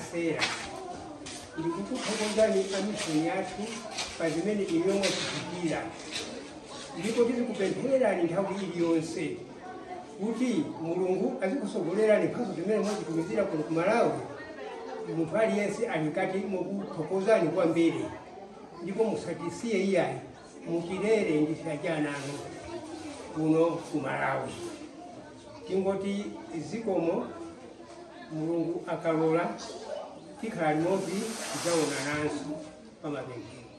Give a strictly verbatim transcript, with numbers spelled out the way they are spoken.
Stella. Ndikukuthokozani amisoni yathu pa zimene inu mwatichitira. Ndipo tikupemphererani nthawi iliyonse kuti Mulungu azikusogolerani mphatso zimene mwazitumizira kuno ku Malawi. Munthu aliyense ali nkati mukuthokozani kwambiri. Ndipo musatisiye iyayi, mutilere ndi chiyanjano kuno ku Malawi. Tingoti zikomo, Mulungu akalola tikhala limodzi tidzaonananso pamapemphero.